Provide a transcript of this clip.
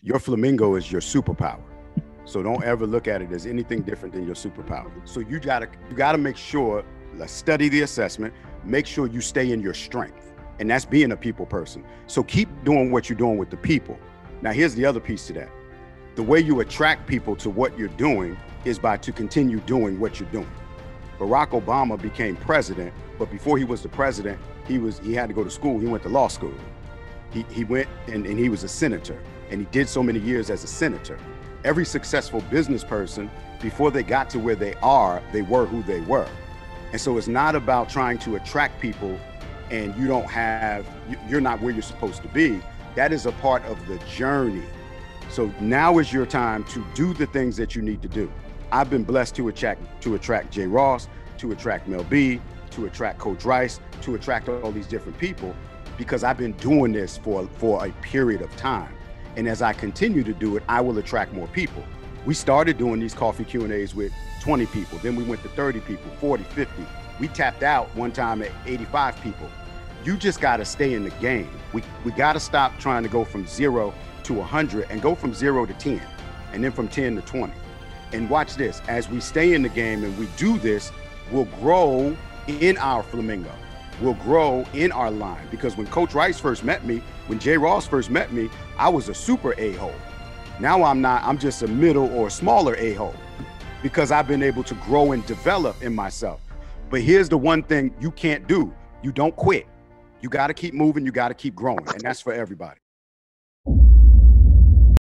Your flamingo is your superpower. So don't ever look at it as anything different than your superpower. So you gotta make sure, let's study the assessment, make sure you stay in your strength. And that's being a people person. So keep doing what you're doing with the people. Now, here's the other piece to that. The way you attract people to what you're doing is to continue doing what you're doing. Barack Obama became president, but before he was the president, he had to go to school. He went to law school. He went and he was a senator, and he did so many years as a senator. Every successful business person, before they got to where they are, they were who they were. And so it's not about trying to attract people and you're not where you're supposed to be. That is a part of the journey. So now is your time to do the things that you need to do. I've been blessed to attract Jay Ross, to attract Mel B, to attract Coach Rice, to attract all these different people, because I've been doing this for a period of time. And as I continue to do it, I will attract more people. We started doing these coffee Q&As with 20 people. Then we went to 30 people, 40, 50. We tapped out one time at 85 people. You just got to stay in the game. We got to stop trying to go from 0 to 100 and go from 0 to 10, and then from 10 to 20. And watch this, as we stay in the game and we do this, we'll grow in our flamingo. We'll grow in our line, because when Coach Rice first met me, when Jay Ross first met me, I was a super a-hole. Now I'm not, I'm just a middle or smaller a-hole, because I've been able to grow and develop in myself. But here's the one thing you can't do. You don't quit. You got to keep moving. You got to keep growing. And that's for everybody.